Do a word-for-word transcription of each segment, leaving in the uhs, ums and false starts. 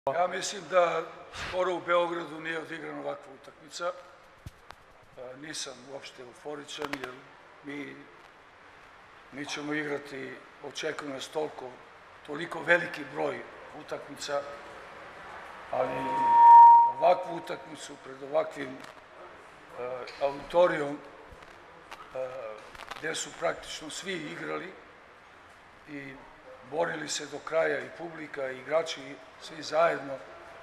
Ja mislim da skoro u Beogradu nije odigrana ovakva utakmica. Nisam uopšte euforičan jer mi, mi ćemo igrati, očekujemo nas toliko, toliko veliki broj utakmica, ali ovakvu utakmicu pred ovakvim uh, auditorijom uh, gde su praktično svi igrali i borili se do kraja i publika i igrači svi zajedno.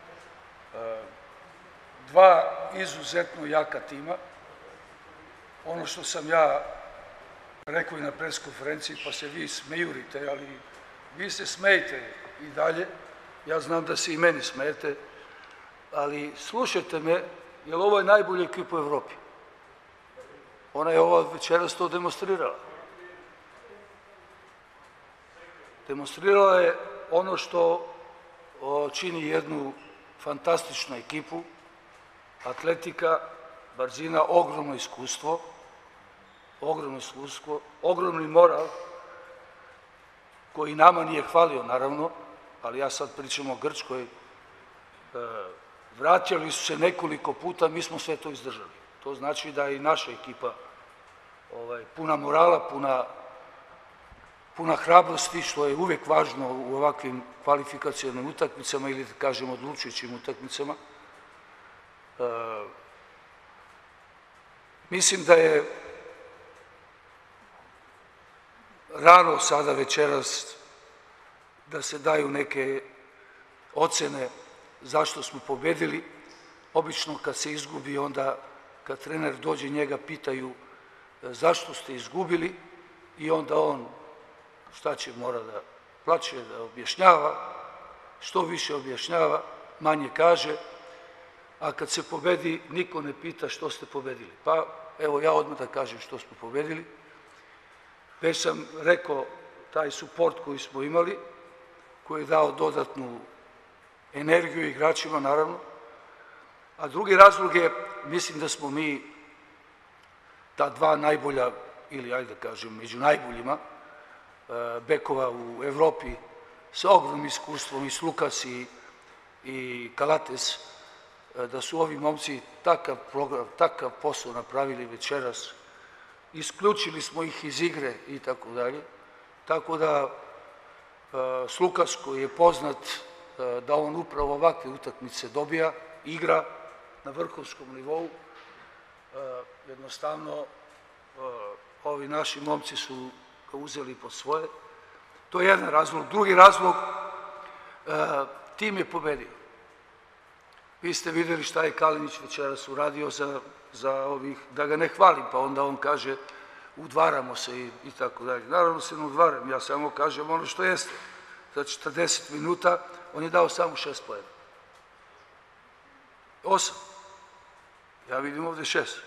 Dva izuzetno jaka tima. Ono što sam ja rekao i na preskonferenciji, pa se vi smejurite, ali vi se smejte i dalje. Ja znam da se i meni smejete, ali slušajte me, jer ovo je najbolja ekipa u Evropi. Ona je ova večeras to demonstrirala. Demonstrirala je ono što čini jednu fantastičnu ekipu, atletika, brzina, ogromno iskustvo, ogromno iskustvo, ogromni moral, koji nama nije hvalio, naravno, ali ja sad pričam o Grčkoj, vraćali su se nekoliko puta, mi smo sve to izdržali. To znači da je i naša ekipa puna morala, puna puna hrabrosti, što je uvek važno u ovakvim kvalifikacionim utakmicama ili, da kažem, odlučujućim utakmicama. Mislim da je rano sada večeras da se daju neke ocene zašto smo pobedili. Obično kad se izgubi, onda kad trener dođe, njega pitaju zašto ste izgubili i onda on šta će, mora da plače, da objašnjava, što više objašnjava, manje kaže, a kad se pobedi, niko ne pita što ste pobedili. Pa evo ja odmah da kažem što smo pobedili. Već sam rekao, taj suport koji smo imali, koji je dao dodatnu energiju igračima, naravno, a drugi razlog je, mislim da smo mi ta dva najbolja, ili ajde da kažem, među najboljima, bekova u Evropi sa ogromnim iskustvom, i Slukas i Kalates, da su ovi momci takav program, takav posao napravili večeras, isključili smo ih iz igre i tako dalje, tako da Slukas, koji je poznat da on upravo ovakve utakmice dobija, igra na vrhunskom nivou, jednostavno ovi naši momci su ga uzeli pod svoje. To je jedan razlog. Drugi razlog, tim je pobedio. Vi ste videli šta je Kalinić večeras uradio za ovih, da ga ne hvalim, pa onda on kaže udvaramo se i tako dalje. Naravno se ne udvaram, ja samo kažem ono što jeste. Za četrdeset minuta on je dao samo šest poena. Osam. Ja vidim ovde šest.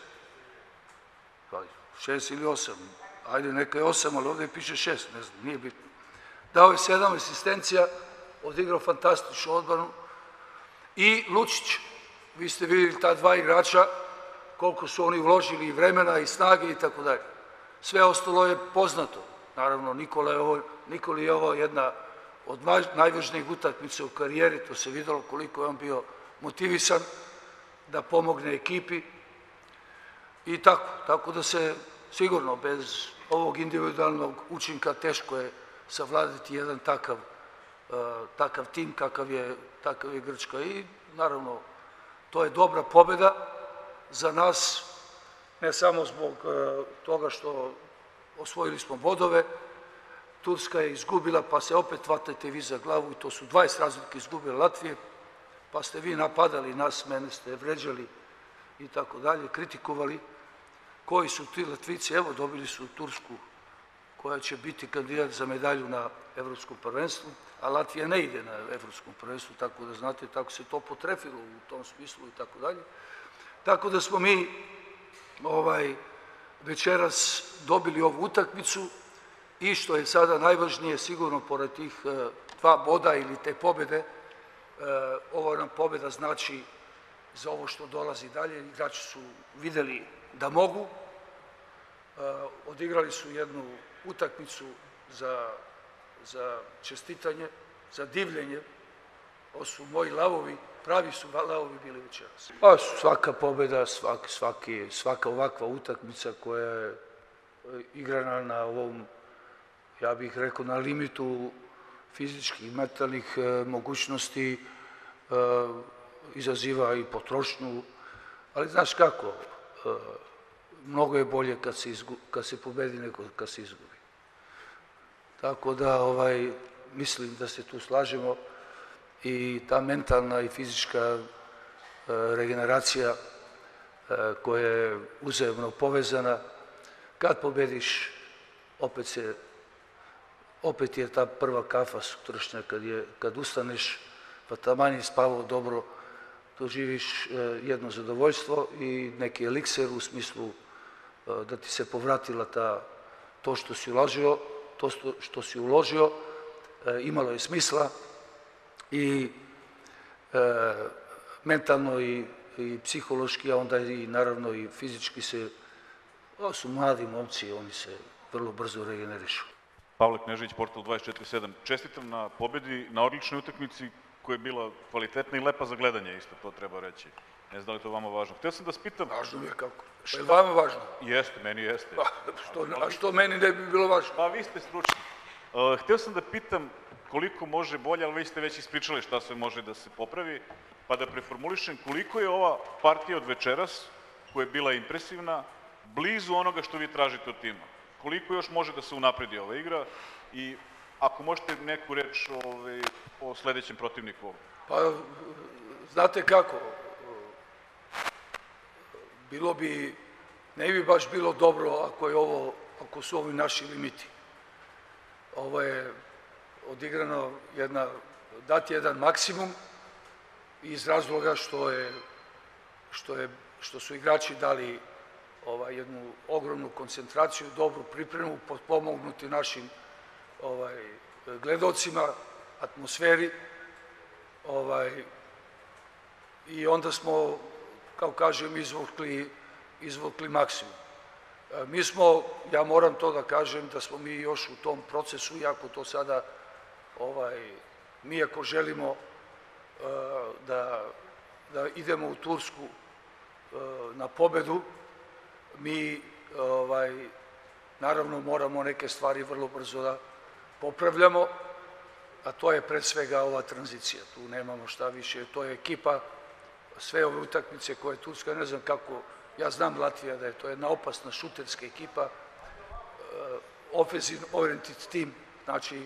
Šest ili osam. Ajde, neka je osam, ali ovde piše šest, ne znam, nije bitno. Dao je sedam asistencija, odigrao fantastičnu odbranu. I Lučić, vi ste vidjeli ta dva igrača, koliko su oni uložili i vremena i snage i tako dalje. Sve ostalo je poznato. Naravno, Nikoli je ovo jedna od najvažnijih utakmica u karijeri, to se videlo koliko je on bio motivisan da pomogne ekipi i tako. Tako da se sigurno bez ovog individualnog učinka teško je savladati jedan takav, takav tim kakav je, takav je Grčka. I naravno, to je dobra pobeda za nas, ne samo zbog toga što osvojili smo bodove, Turska je izgubila, pa se opet vatajte vi za glavu, i to su dvadeset razlike izgubile Latvije, pa ste vi napadali nas, mene ste vređali i tako dalje, kritikovali. Koji su ti Latvici? Evo, dobili su Tursku, koja će biti kandidat za medalju na Evropskom prvenstvu, a Latvija ne ide na Evropskom prvenstvu, tako da znate, tako se to potrefilo u tom smislu i tako dalje. Tako da smo mi večeras dobili ovu utakmicu i što je sada najvažnije, sigurno pored tih dva boda ili te pobede, ovo nam pobeda znači za ovo što dolazi dalje. Igrači su videli da mogu, odigrali su jednu utakmicu za čestitanje, za divljenje ovo su moji lavovi, pravi su lavovi bili večeras. Pa svaka pobjeda, svaki, svaki, svaka ovakva utakmica koja je igrana na ovom, ja bih rekao, na limitu fizičkih i mentalnih mogućnosti, izaziva i potrošnju, ali znaš kako, mnogo je bolje kad se, izgu, kad se pobedi nego kad se izgubi. Tako da ovaj, mislim da se tu slažemo i ta mentalna i fizička regeneracija koja je uzajemno povezana, kad pobediš, opet, se, opet je ta prva kafa sutrašnja, kad, je, kad ustaneš, pa taman je spavao dobro, doživiš jedno zadovoljstvo i neki eliksir u smislu da ti se povratila ta, to što si uložio, to što si uložio, imalo je smisla i e, mentalno i, i psihološki, a onda i naravno i fizički se, ovo su mladi momci, oni se vrlo brzo regenerišu. Pavle Knežević, Portal dvadeset četiri sedam. Čestitam na pobedi, na odličnoj utakmici koja je bila kvalitetna i lepa za gledanje, isto to treba reći. Ne znam da li je to vama važno. Htio sam da spitam... Važno mi je kako. Pa je vama važno? Jeste, meni jeste. Pa, što, a što meni ne bi bilo važno? Pa vi ste stručni. Uh, htio sam da pitam koliko može bolje, ali vi ste već ispričali šta sve može da se popravi, pa da preformulišem koliko je ova partija od večeras, koja je bila impresivna, blizu onoga što vi tražite od tima. Koliko još može da se unapredi ova igra i ako možete neku reč ovaj, o sledećem protivniku. Pa, znate kako, bilo bi, ne bi baš bilo dobro ako je ovo, ako su ovi naši limiti. Ovo je odigrano jedna, dati jedan maksimum iz razloga što je, što je, što su igrači dali ovaj, jednu ogromnu koncentraciju, dobru pripremu, potpomognuti našim ovaj, gledocima, atmosferi, ovaj, i onda smo, kao kažem, izvukli, izvukli maksimum. Mi smo, ja moram to da kažem, da smo mi još u tom procesu, iako to sada, ovaj, mi ako želimo uh, da, da idemo u Tursku uh, na pobedu, mi ovaj, naravno moramo neke stvari vrlo brzo da popravljamo, a to je pred svega ova tranzicija. Tu nemamo šta više, to je ekipa, sve ove utakmice koje je Turska, ne znam kako, ja znam Latvija da je to jedna opasna šuterska ekipa, offensive oriented team, znači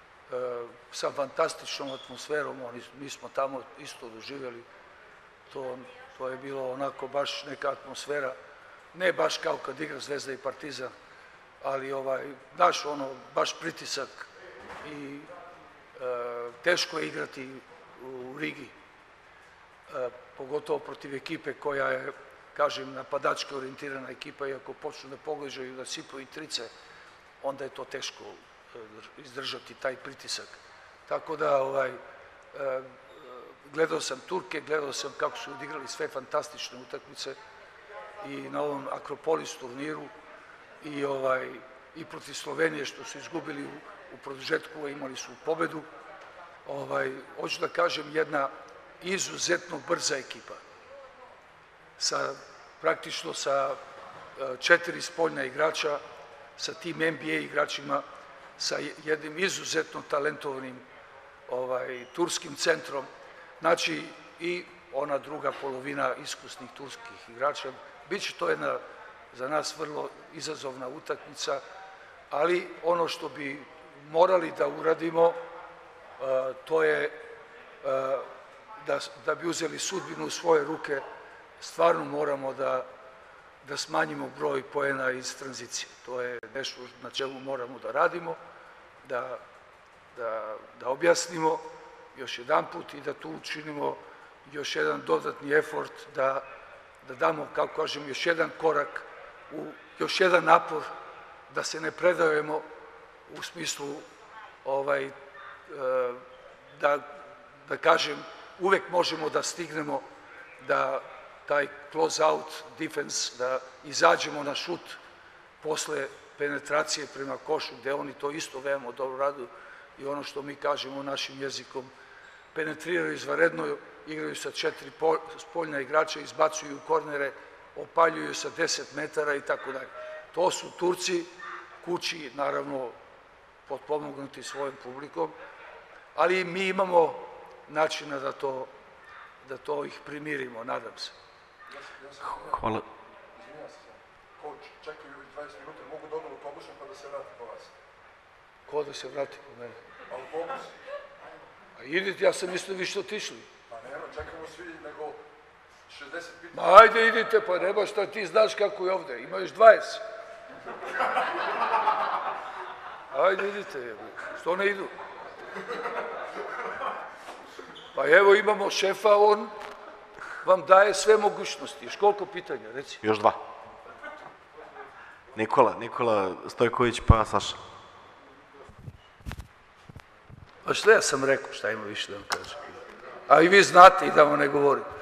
sa fantastičnom atmosferom, oni, mi smo tamo isto doživjeli, to, to je bilo onako baš neka atmosfera, ne baš kao kad igra Zvezda i Partizan, ali ovaj, daš ono, baš pritisak i e, teško je igrati u Rigi, e, pogotovo protiv ekipe koja je, kažem, napadački orijentirana ekipa, i ako počnu da pogađaju, da sipaju trice, onda je to teško izdržati taj pritisak. Tako da, ovaj, e, gledao sam Turke, gledao sam kako su odigrali sve fantastične utakmice i na ovom Akropolis turniru i, ovaj, i protiv Slovenije što su izgubili u, u produžetku, imali su pobedu. Ovaj, hoću da kažem, jedna izuzetno brza ekipa. Sa, praktično sa četiri spoljna igrača, sa tim N B A igračima, sa jednim izuzetno talentovanim ovaj, turskim centrom, znači i ona druga polovina iskusnih turskih igrača. Biće to jedna za nas vrlo izazovna utakmica, ali ono što bi morali da uradimo, uh, to je uh, da, da bi uzeli sudbinu u svoje ruke, stvarno moramo da, da smanjimo broj poena iz tranzicije. To je nešto na čemu moramo da radimo, da, da, da objasnimo još jedan put i da tu učinimo još jedan dodatni efort, da, da damo, kako kažem, još jedan korak, u, još jedan napor, da se ne predajemo u smislu ovaj, da, da kažem, uvek možemo da stignemo da taj close-out defense, da izađemo na šut posle penetracije prema košu, gde oni to isto veoma dobro radu i ono što mi kažemo našim jezikom, penetriraju izvanredno, igraju sa četiri spoljna igrača, izbacuju kornere, opaljuju sa deset metara i tako dalje. To su Turci, kući, naravno, potpomognuti svojom publikom, ali mi imamo načina da to, da to ih primirimo, nadam se. Hvala. Izvinjam se sam. Coach, čekaju dvadeset minuta, mogu da odem autobusom pa da se vrati po vas. Ko da se vrati po mene? Autobus. A idite, ja sam mislio vi što otišli. Pa nema, čekamo svi, nego šezdeset pitanja. Ma ajde idite, pa nema šta ti znaš kako je ovde, ima još dvadeset. Ajde idite, što ne idu? Pa evo imamo šefa, on vam daje sve mogućnosti. Još koliko pitanja, reci? Još dva. Nikola, Nikola Stojković pa Saša. Pa što ja sam rekao, šta ima više da vam kažem? A i vi znate i da vam ne govorim.